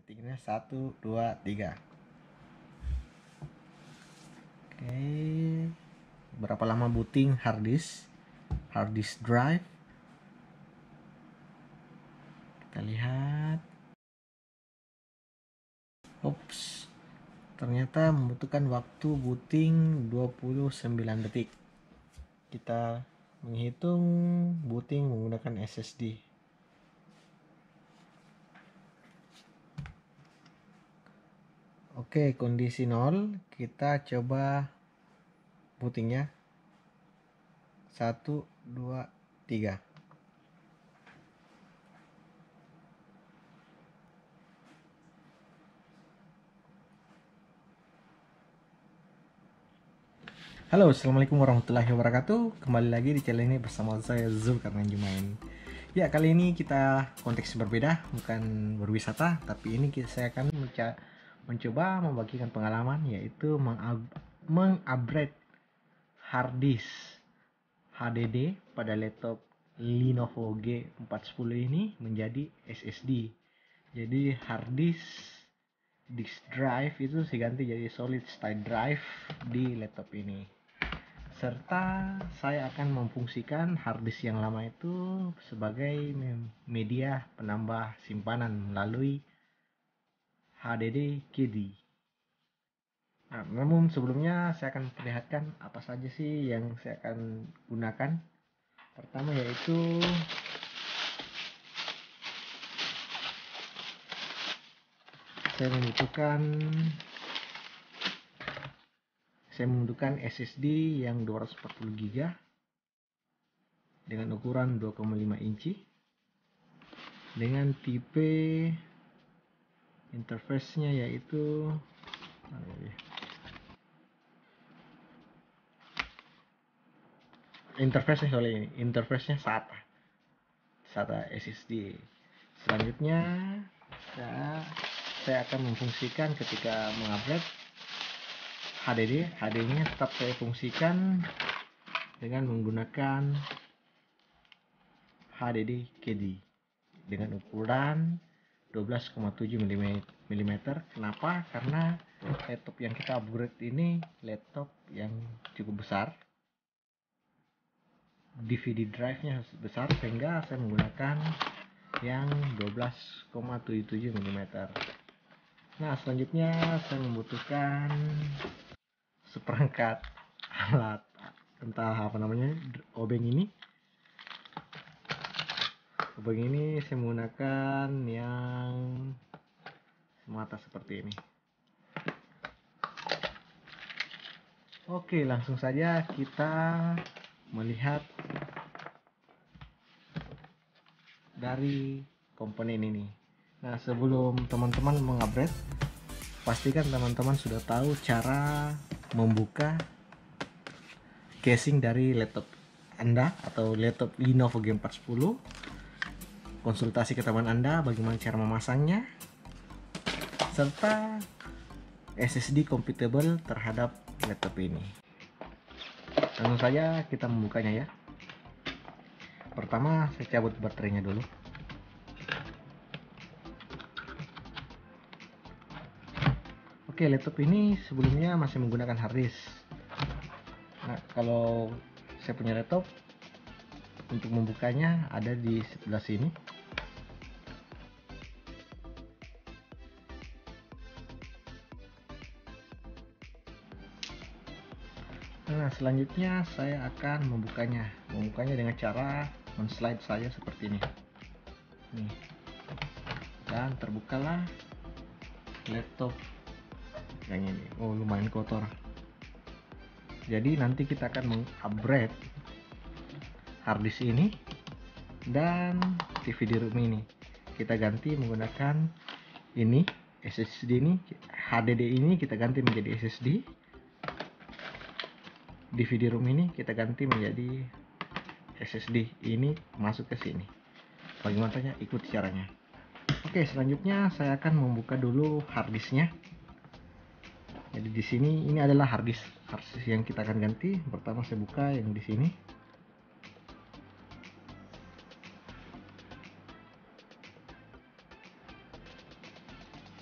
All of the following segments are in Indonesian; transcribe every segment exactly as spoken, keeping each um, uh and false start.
Ketiknya satu, dua, tiga. Oke. Berapa lama booting hard disk? Hard disk drive. Kita lihat. Ups. Ternyata membutuhkan waktu booting dua puluh sembilan detik. Kita menghitung booting menggunakan S S D. Oke, kondisi nol. Kita coba bootingnya. satu, dua, tiga. Halo, assalamualaikum warahmatullahi wabarakatuh. Kembali lagi di channel ini bersama saya Zulkarnain Jumain. Ya, kali ini kita konteks berbeda, bukan berwisata, tapi ini saya akan menca- mencoba membagikan pengalaman, yaitu mengupgrade hard disk H D D pada laptop Lenovo G empat sepuluh ini menjadi S S D. Jadi hard disk disk drive itu diganti jadi solid state drive di laptop ini. Serta saya akan memfungsikan hard disk yang lama itu sebagai media penambah simpanan melalui H D D K D. Nah, namun sebelumnya saya akan perlihatkan apa saja sih yang saya akan gunakan. Pertama yaitu saya membutuhkan saya membutuhkan S S D yang dua ratus empat puluh giga dengan ukuran dua koma lima inci dengan tipe interface-nya yaitu interface-nya soalnya ini interface-nya SATA SATA S S D. Selanjutnya saya, saya akan memfungsikan ketika mengupgrade H D D H D D-nya tetap saya fungsikan dengan menggunakan H D D K D dengan ukuran dua belas koma tujuh milimeter. Kenapa? Karena laptop yang kita upgrade ini laptop yang cukup besar, D V D drive-nya besar, sehingga saya menggunakan yang dua belas koma tujuh tujuh milimeter. Nah, selanjutnya saya membutuhkan seperangkat alat, entah apa namanya, obeng ini. Obeng ini saya menggunakan yang semata seperti ini. Oke, langsung saja kita melihat dari komponen ini. Nah, sebelum teman-teman mengupgrade, pastikan teman-teman sudah tahu cara membuka casing dari laptop Anda atau laptop Lenovo G empat sepuluh. Konsultasi ke teman Anda bagaimana cara memasangnya, serta S S D compatible terhadap laptop ini. Langsung saja kita membukanya ya. Pertama saya cabut baterainya dulu. Oke, laptop ini sebelumnya masih menggunakan hard disk. Nah, kalau saya punya laptop, untuk membukanya ada di sebelah sini. Nah, selanjutnya saya akan membukanya. Membukanya dengan cara men-slide saja seperti ini. Nih. Dan terbukalah laptop yang ini. Oh, lumayan kotor. Jadi nanti kita akan mengupgrade hard disk ini dan T V D room ini. Kita ganti menggunakan ini S S D ini, H D D ini kita ganti menjadi S S D. D V D room ini kita ganti menjadi S S D. Ini masuk ke sini. Bagaimana caranya? Ikuti caranya. Oke, selanjutnya saya akan membuka dulu hard disknya. Jadi di sini ini adalah hard disk, hard disk yang kita akan ganti. Pertama saya buka yang di sini.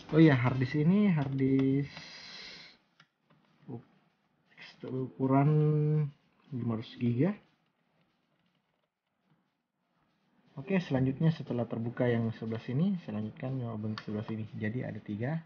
Oh ya, harddisk ini harddisk ukuran lima ratus giga. Oke, selanjutnya setelah terbuka yang sebelah sini, saya lanjutkan yang sebelah sini. Jadi ada tiga.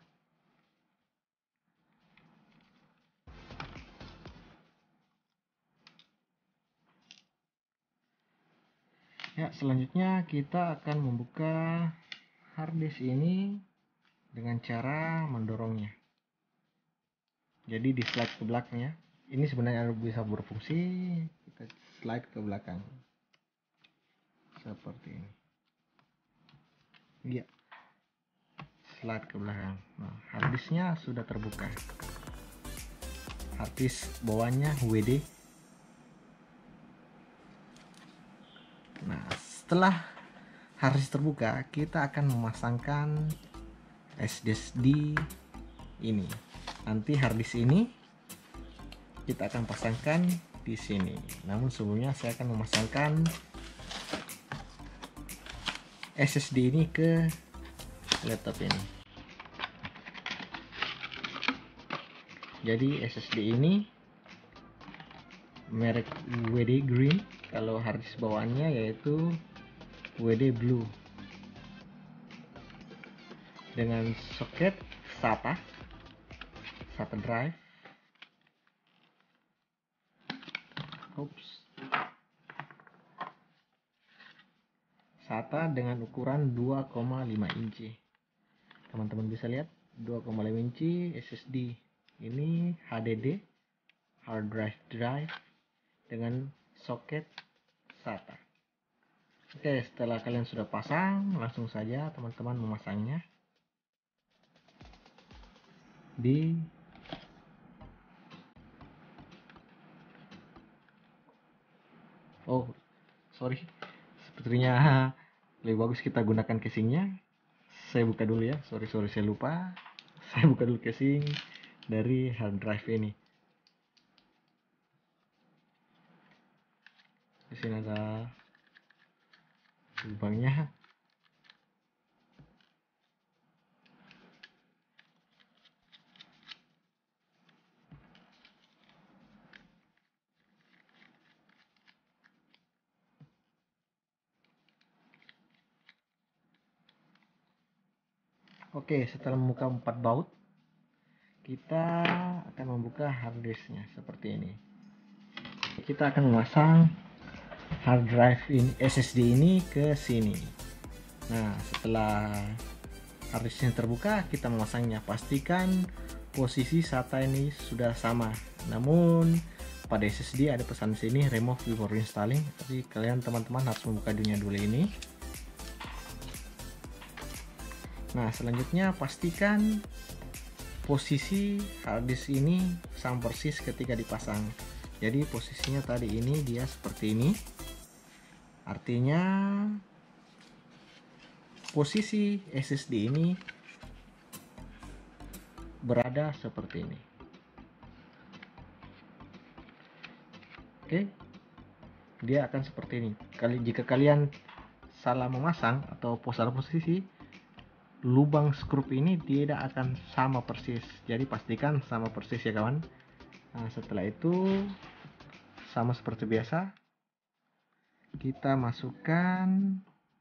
Ya, selanjutnya kita akan membuka harddisk ini dengan cara mendorongnya. Jadi di slide ke belakangnya. Ini sebenarnya bisa berfungsi, kita slide ke belakang. Seperti ini. Iya. Slide ke belakang. Nah, harddisknya sudah terbuka. Harddisk bawahnya W D. Nah, setelah harddisk terbuka, kita akan memasangkan S S D ini. Nanti harddisk ini kita akan pasangkan di sini. Namun sebelumnya saya akan memasangkan S S D ini ke laptop ini. Jadi S S D ini merek W D Green, kalau harddisk bawaannya yaitu W D Blue dengan soket SATA SATA drive. Oops. SATA dengan ukuran dua koma lima inci. Teman-teman bisa lihat dua koma lima inci S S D. Ini H D D, hard drive drive dengan soket SATA. Oke, setelah kalian sudah pasang, langsung saja teman-teman memasangnya di oh sorry, sepertinya lebih bagus kita gunakan casingnya. Saya buka dulu ya, sorry sorry saya lupa. Saya buka dulu casing dari hard drive ini. Di sini ada lubangnya. Oke, setelah membuka empat baut, kita akan membuka harddisknya seperti ini. Kita akan memasang hard drive ini, S S D ini ke sini. Nah, setelah harddisknya terbuka, kita memasangnya. Pastikan posisi SATA ini sudah sama. Namun pada S S D ada pesan di sini remove before installing. Tapi kalian teman-teman harus membuka dunia dulu ini. Nah, selanjutnya pastikan posisi harddisk ini sama persis ketika dipasang. Jadi posisinya tadi ini dia seperti ini. Artinya posisi S S D ini berada seperti ini. Oke. Dia akan seperti ini. Kali jika kalian salah memasang atau salah posisi, lubang skrup ini tidak akan sama persis. Jadi pastikan sama persis ya kawan. Nah, setelah itu sama seperti biasa, kita masukkan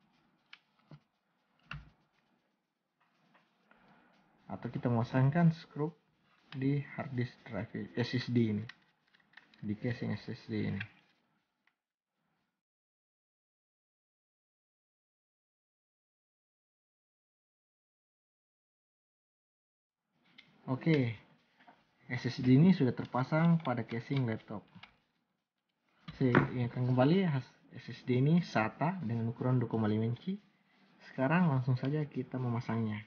atau kita memasangkan skrup di hard disk drive S S D ini, di casing S S D ini. Oke, S S D ini sudah terpasang pada casing laptop. Saya ingatkan kembali, S S D ini SATA dengan ukuran dua koma lima inci. Sekarang langsung saja kita memasangnya.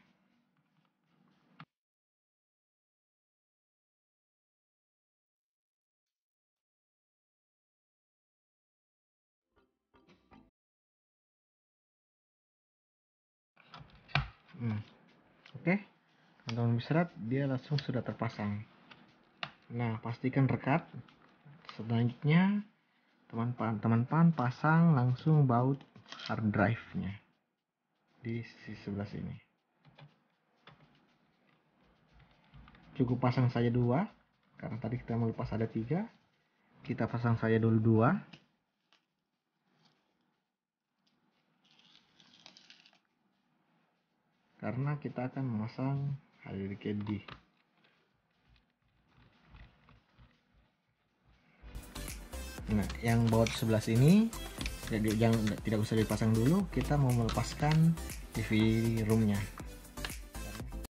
Hmm. Oke, teman-teman bisa lihat dia langsung sudah terpasang. Nah, pastikan rekat. Selanjutnya teman-teman pasang langsung baut hard drive-nya di sisi sebelah sini. cukup pasang saja dua, karena tadi kita mau lepas ada tiga. Kita pasang saja dulu dua. Karena kita akan memasang H D D Candy. Nah, yang baut sebelah sini jadi yang tidak usah dipasang dulu, kita mau melepaskan T V roomnya.